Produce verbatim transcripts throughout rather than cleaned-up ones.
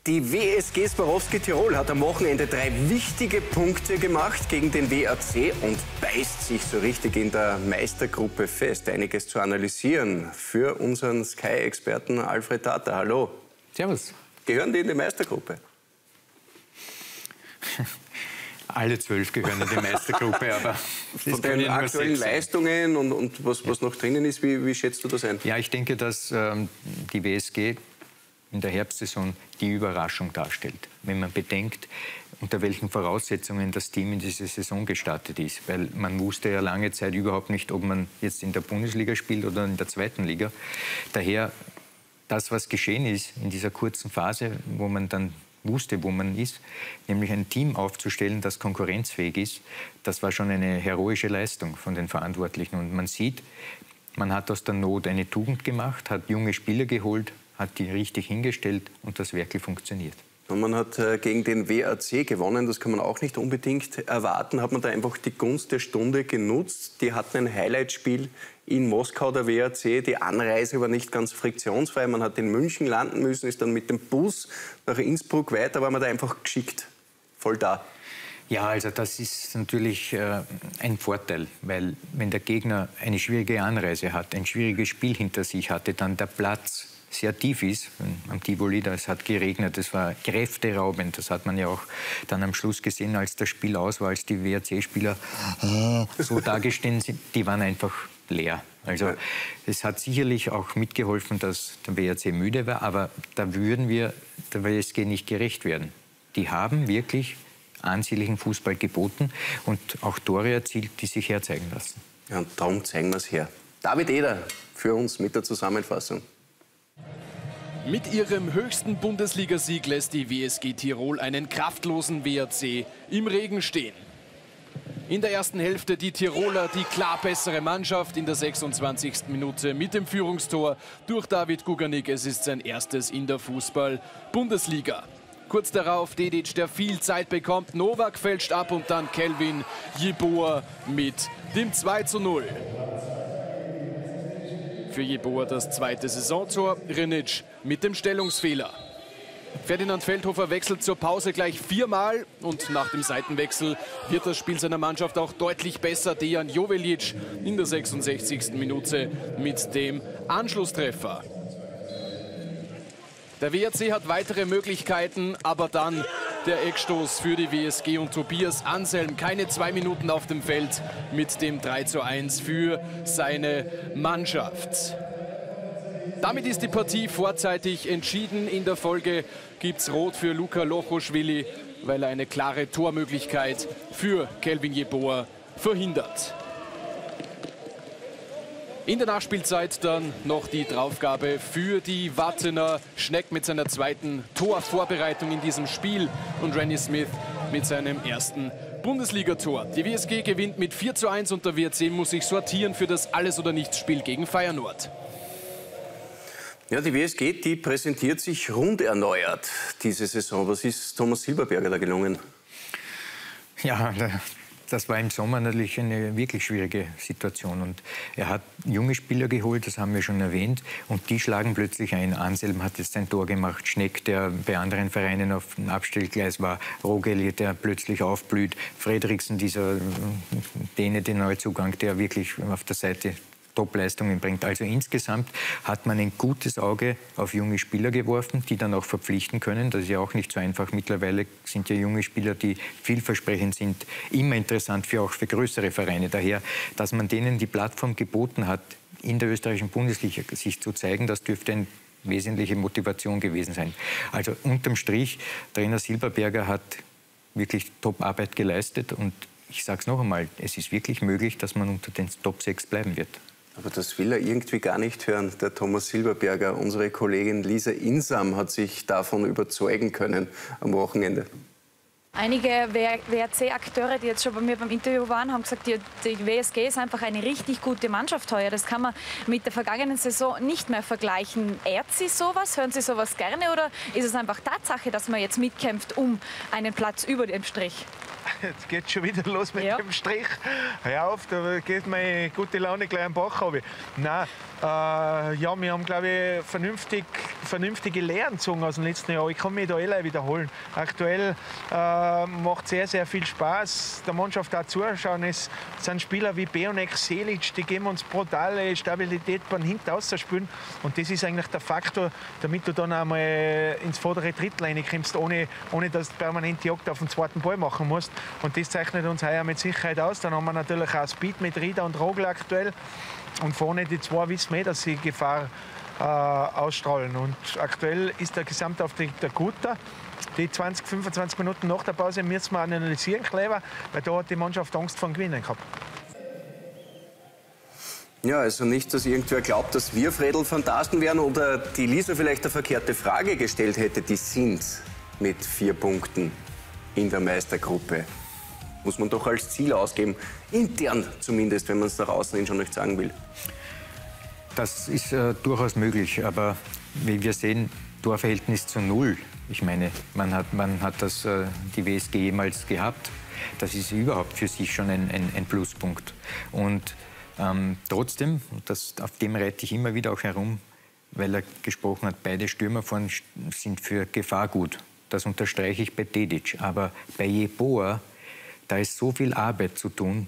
Die W S G Swarovski Tirol hat am Wochenende drei wichtige Punkte gemacht gegen den W A C und beißt sich so richtig in der Meistergruppe fest. Einiges zu analysieren für unseren Sky-Experten Alfred Tata. Hallo. Servus. Gehören die in die Meistergruppe? Alle zwölf gehören in die Meistergruppe, aber von den aktuellen Leistungen und, und was, was noch drinnen ist, wie, wie schätzt du das ein? Ja, ich denke, dass ähm, die W S G in der Herbstsaison die Überraschung darstellt. Wenn man bedenkt, unter welchen Voraussetzungen das Team in diese Saison gestartet ist. Weil man wusste ja lange Zeit überhaupt nicht, ob man jetzt in der Bundesliga spielt oder in der zweiten Liga. Daher, das, was geschehen ist in dieser kurzen Phase, wo man dann wusste, wo man ist, nämlich ein Team aufzustellen, das konkurrenzfähig ist, das war schon eine heroische Leistung von den Verantwortlichen. Und man sieht, man hat aus der Not eine Tugend gemacht, hat junge Spieler geholt, hat die richtig hingestellt und das wirklich funktioniert. Und man hat äh, gegen den W A C gewonnen, das kann man auch nicht unbedingt erwarten. Hat man da einfach die Gunst der Stunde genutzt? Die hatten ein Highlightspiel in Moskau, der W A C. Die Anreise war nicht ganz friktionsfrei. Man hat in München landen müssen, ist dann mit dem Bus nach Innsbruck weiter, war man da einfach geschickt, voll da. Ja, also das ist natürlich äh, ein Vorteil, weil wenn der Gegner eine schwierige Anreise hat, ein schwieriges Spiel hinter sich hatte, dann der Platz sehr tief ist. Am Tivoli, es hat geregnet, es war kräfteraubend. Das hat man ja auch dann am Schluss gesehen, als das Spiel aus war, als die W A C-Spieler so dargestellt sind. Die waren einfach leer. Also es hat sicherlich auch mitgeholfen, dass der W A C müde war, aber da würden wir der W S G nicht gerecht werden. Die haben wirklich ansehnlichen Fußball geboten und auch Tore erzielt, die sich herzeigen lassen. Ja, und darum zeigen wir es her. David Eder für uns mit der Zusammenfassung. Mit ihrem höchsten Bundesligasieg lässt die W S G Tirol einen kraftlosen W A C im Regen stehen. In der ersten Hälfte die Tiroler die klar bessere Mannschaft in der sechsundzwanzigsten Minute mit dem Führungstor durch David Guganik. Es ist sein erstes in der Fußball-Bundesliga. Kurz darauf Dedic, der viel Zeit bekommt. Novak fälscht ab und dann Kelvin Jeboa mit dem zwei zu null. Für Jeboa das zweite Saisontor, Rinic mit dem Stellungsfehler. Ferdinand Feldhofer wechselt zur Pause gleich viermal und nach dem Seitenwechsel wird das Spiel seiner Mannschaft auch deutlich besser. Dejan Jovelic in der sechsundsechzigsten Minute mit dem Anschlusstreffer. Der W A C hat weitere Möglichkeiten, aber dann der Eckstoß für die W S G und Tobias Anselm. Keine zwei Minuten auf dem Feld mit dem drei zu eins für seine Mannschaft. Damit ist die Partie vorzeitig entschieden. In der Folge gibt es Rot für Luka Lochoschwili, weil er eine klare Tormöglichkeit für Kelvin Jeboa verhindert. In der Nachspielzeit dann noch die Draufgabe für die Wattener. Schneck mit seiner zweiten Torvorbereitung in diesem Spiel und Rennie Smith mit seinem ersten Bundesligator. Die W S G gewinnt mit vier zu eins und der W A C muss sich sortieren für das Alles-oder-Nichts-Spiel gegen Feyenoord. Ja, die W S G, die präsentiert sich rund erneuert diese Saison. Was ist Thomas Silberberger da gelungen? Ja, das war im Sommer natürlich eine wirklich schwierige Situation. Und er hat junge Spieler geholt, das haben wir schon erwähnt. Und die schlagen plötzlich ein. Anselm hat jetzt ein Tor gemacht. Schneck, der bei anderen Vereinen auf dem Abstellgleis war. Rogeli, der plötzlich aufblüht. Fredriksen, dieser Däne, den Neuzugang, der wirklich auf der Seite Top-Leistungen bringt. Also insgesamt hat man ein gutes Auge auf junge Spieler geworfen, die dann auch verpflichten können. Das ist ja auch nicht so einfach. Mittlerweile sind ja junge Spieler, die vielversprechend sind, immer interessant für auch für größere Vereine. Daher, dass man denen die Plattform geboten hat, in der österreichischen Bundesliga sich zu zeigen, das dürfte eine wesentliche Motivation gewesen sein. Also unterm Strich, Trainer Silberberger hat wirklich Top-Arbeit geleistet und ich sage es noch einmal, es ist wirklich möglich, dass man unter den Top sechs bleiben wird. Aber das will er irgendwie gar nicht hören, der Thomas Silberberger. Unsere Kollegin Lisa Insam hat sich davon überzeugen können am Wochenende. Einige W A C-Akteure, die jetzt schon bei mir beim Interview waren, haben gesagt, die, die W S G ist einfach eine richtig gute Mannschaft heuer. Das kann man mit der vergangenen Saison nicht mehr vergleichen. Ehrt Sie sowas? Hören Sie sowas gerne? Oder ist es einfach Tatsache, dass man jetzt mitkämpft um einen Platz über dem Strich? Jetzt geht schon wieder los mit ja. dem Strich. Hör auf, da geht meine gute Laune gleich am Bach runter. Nein, äh, ja, wir haben, glaube ich, vernünftig vernünftige Lehren gezogen aus dem letzten Jahr. Ich kann mich da eh wiederholen. Aktuell äh, macht sehr, sehr viel Spaß, der Mannschaft auch zuschauen. Es sind Spieler wie Beonek, Selic, die geben uns brutale Stabilität beim Hinten-Ausspielen. Und das ist eigentlich der Faktor, damit du dann einmal ins vordere Drittel reinkommst, ohne, ohne dass du permanent Jagd auf den zweiten Ball machen musst. Und das zeichnet uns heuer mit Sicherheit aus. Dann haben wir natürlich auch Speed mit Rieder und Rogler aktuell. Und vorne die zwei wissen wir, dass sie Gefahr äh, ausstrahlen. Und aktuell ist der Gesamtauftritt der guter. Die zwanzig, fünfundzwanzig Minuten nach der Pause müssen wir analysieren, Kleber, weil da hat die Mannschaft Angst vor dem Gewinnen gehabt. Ja, also nicht, dass irgendwer glaubt, dass wir Fredel-Phantasten wären oder die Lisa vielleicht eine verkehrte Frage gestellt hätte. Die sind mit vier Punkten in der Meistergruppe. Muss man doch als Ziel ausgeben, intern zumindest, wenn man es nach außen hin schon nicht sagen will. Das ist äh, durchaus möglich, aber wie wir sehen, Torverhältnis zu null. Ich meine, man hat, man hat das, äh, die W S G jemals gehabt. Das ist überhaupt für sich schon ein, ein, ein Pluspunkt. Und ähm, trotzdem, das, auf dem reite ich immer wieder auch herum, weil er gesprochen hat, beide Stürmer vorne sind für Gefahr gut. Das unterstreiche ich bei Dedic. Aber bei Jeboa, da ist so viel Arbeit zu tun.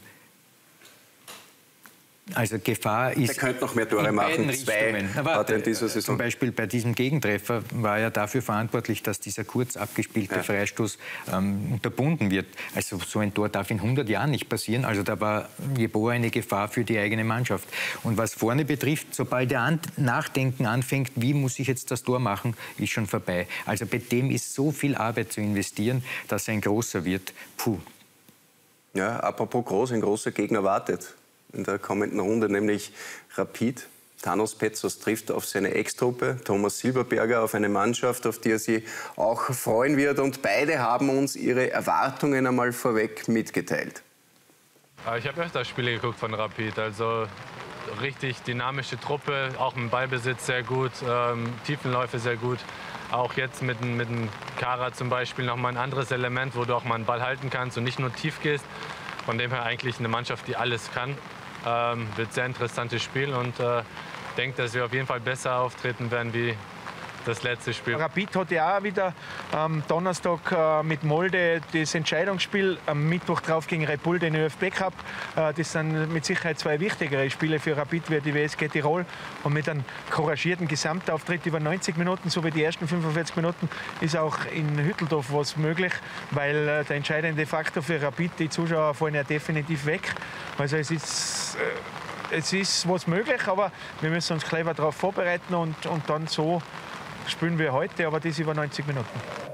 Also Gefahr ist. Er könnte noch mehr Tore machen. Zwei hat er in dieser Saison. Zum Beispiel bei diesem Gegentreffer war er dafür verantwortlich, dass dieser kurz abgespielte ja. Freistoß ähm, unterbunden wird. Also so ein Tor darf in hundert Jahren nicht passieren. Also da war Jeboa eine Gefahr für die eigene Mannschaft. Und was vorne betrifft, sobald er an, nachdenken anfängt, wie muss ich jetzt das Tor machen, ist schon vorbei. Also bei dem ist so viel Arbeit zu investieren, dass er ein großer wird. Puh. Ja, apropos groß, ein großer Gegner wartet in der kommenden Runde, nämlich Rapid. Thanos Petzos trifft auf seine Ex-Truppe, Thomas Silberberger, auf eine Mannschaft, auf die er sich auch freuen wird. Und beide haben uns ihre Erwartungen einmal vorweg mitgeteilt. Ich habe öfter Spiele geguckt von Rapid. Also richtig dynamische Truppe, auch im Ballbesitz sehr gut, ähm, Tiefenläufe sehr gut. Auch jetzt mit, mit dem Kara zum Beispiel noch mal ein anderes Element, wo du auch mal einen Ball halten kannst und nicht nur tief gehst. Von dem her eigentlich eine Mannschaft, die alles kann. Ähm, wird ein sehr interessantes Spiel und äh, denke, dass wir auf jeden Fall besser auftreten werden wie das letzte Spiel. Rapid hat ja auch wieder am Donnerstag äh, mit Molde das Entscheidungsspiel, am Mittwoch drauf gegen Red Bull den ÖFB Cup. Äh, das sind mit Sicherheit zwei wichtigere Spiele für Rapid wie die W S G Tirol. Und mit einem couragierten Gesamtauftritt über neunzig Minuten, so wie die ersten fünfundvierzig Minuten, ist auch in Hütteldorf was möglich, weil äh, der entscheidende Faktor für Rapid, die Zuschauer fallen ja definitiv weg. Also es ist, äh, es ist was möglich, aber wir müssen uns clever darauf vorbereiten und, und dann so spielen wir heute, aber das über neunzig Minuten.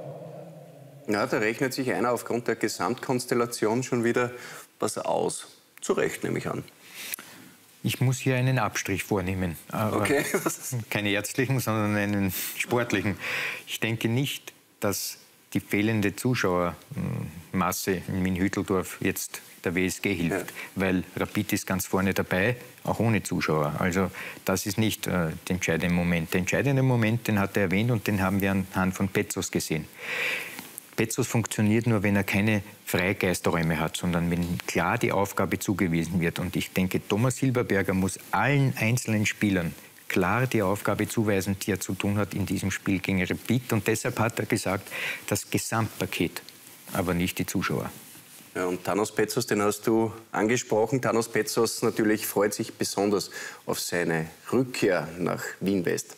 Ja, da rechnet sich einer aufgrund der Gesamtkonstellation schon wieder was aus. Zu Recht, nehme ich an. Ich muss hier einen Abstrich vornehmen. Aber okay. Keine ärztlichen, sondern einen sportlichen. Ich denke nicht, dass die fehlende Zuschauermasse in Wien-Hütteldorf jetzt der W S G hilft, ja. weil Rapid ist ganz vorne dabei, auch ohne Zuschauer. Also das ist nicht äh, der entscheidende Moment. Der entscheidende Moment, den hat er erwähnt und den haben wir anhand von Petzos gesehen. Petzos funktioniert nur, wenn er keine Freigeisterräume hat, sondern wenn klar die Aufgabe zugewiesen wird. Und ich denke, Thomas Silberberger muss allen einzelnen Spielern klar die Aufgabe zuweisen, die er zu tun hat in diesem Spiel gegen Rapid. Und deshalb hat er gesagt, das Gesamtpaket, aber nicht die Zuschauer. Ja, und Thanos Petzos, den hast du angesprochen. Thanos Petzos natürlich freut sich besonders auf seine Rückkehr nach Wien-West.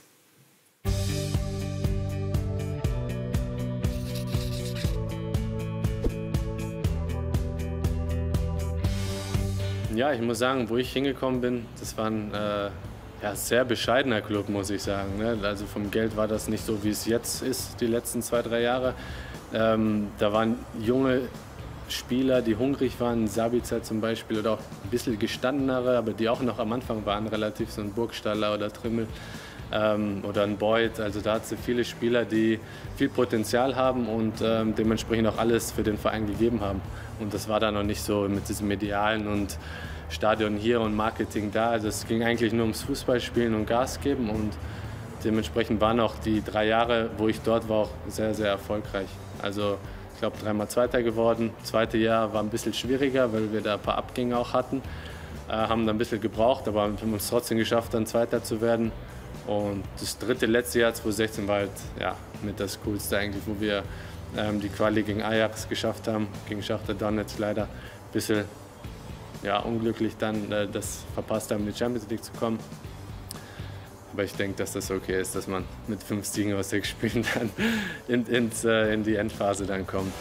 Ja, ich muss sagen, wo ich hingekommen bin, das war ein äh, ja, sehr bescheidener Club, muss ich sagen. Ne? Also vom Geld war das nicht so, wie es jetzt ist, die letzten zwei, drei Jahre. Ähm, da waren junge Spieler, die hungrig waren, Sabitzer zum Beispiel, oder auch ein bisschen gestandenere, aber die auch noch am Anfang waren, relativ, so ein Burgstaller oder Trimmel ähm, oder ein Beuth. Also da hat es viele Spieler, die viel Potenzial haben und ähm, dementsprechend auch alles für den Verein gegeben haben. Und das war da noch nicht so mit diesem Medialen und Stadion hier und Marketing da. Also es ging eigentlich nur ums Fußballspielen und Gas geben und dementsprechend waren auch die drei Jahre, wo ich dort war, auch sehr, sehr erfolgreich. Also ich glaube, dreimal Zweiter geworden. Das zweite Jahr war ein bisschen schwieriger, weil wir da ein paar Abgänge auch hatten. Äh, haben da ein bisschen gebraucht, aber wir haben es trotzdem geschafft, dann Zweiter zu werden. Und das dritte letzte Jahr, zwanzig sechzehn, war halt ja, mit das Coolste eigentlich, wo wir ähm, die Quali gegen Ajax geschafft haben, gegen Schachtar Donetsk leider ein bisschen ja, unglücklich dann äh, das verpasst haben, in die Champions League zu kommen. Aber ich denke, dass das okay ist, dass man mit fünf Siegen aus sechs Spielen dann in, ins, äh, in die Endphase dann kommt.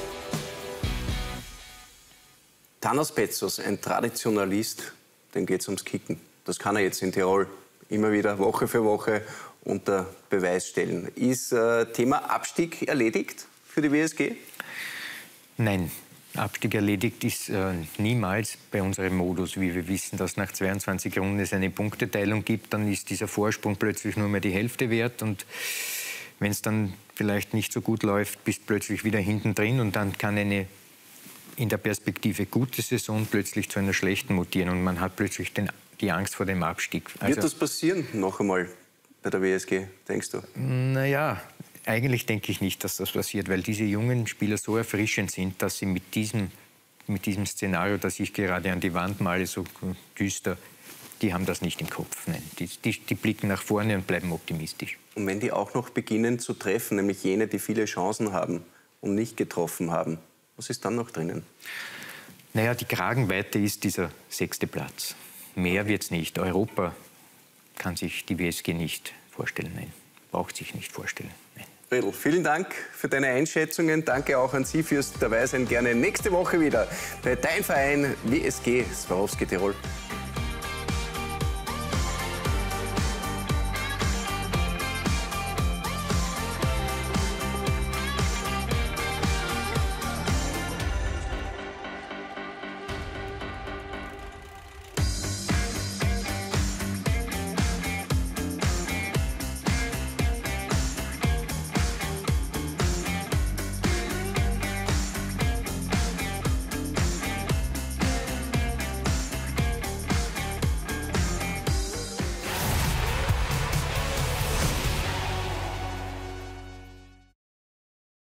Thanos Petsos, ein Traditionalist, dem geht es ums Kicken. Das kann er jetzt in Tirol immer wieder Woche für Woche unter Beweis stellen. Ist äh, Thema Abstieg erledigt für die W S G? Nein, Abstieg erledigt ist äh, niemals bei unserem Modus. Wie wir wissen, dass nach zweiundzwanzig Runden es eine Punkteteilung gibt, dann ist dieser Vorsprung plötzlich nur mehr die Hälfte wert. Und wenn es dann vielleicht nicht so gut läuft, bist plötzlich wieder hinten drin und dann kann eine in der Perspektive gute Saison plötzlich zu einer schlechten mutieren und man hat plötzlich den, die Angst vor dem Abstieg. Also, wird das passieren noch einmal bei der W S G, denkst du? Naja, eigentlich denke ich nicht, dass das passiert, weil diese jungen Spieler so erfrischend sind, dass sie mit diesem, mit diesem Szenario, das ich gerade an die Wand male, so düster, die haben das nicht im Kopf. Nein, die, die, die blicken nach vorne und bleiben optimistisch. Und wenn die auch noch beginnen zu treffen, nämlich jene, die viele Chancen haben und nicht getroffen haben, was ist dann noch drinnen? Naja, die Kragenweite ist dieser sechste Platz. Mehr wird es nicht. Europa kann sich die W S G nicht vorstellen. Nein, braucht sich nicht vorstellen. Nein. Redl, vielen Dank für deine Einschätzungen. Danke auch an Sie fürs Dabeisein. Gerne nächste Woche wieder bei Dein Verein W S G Swarovski Tirol.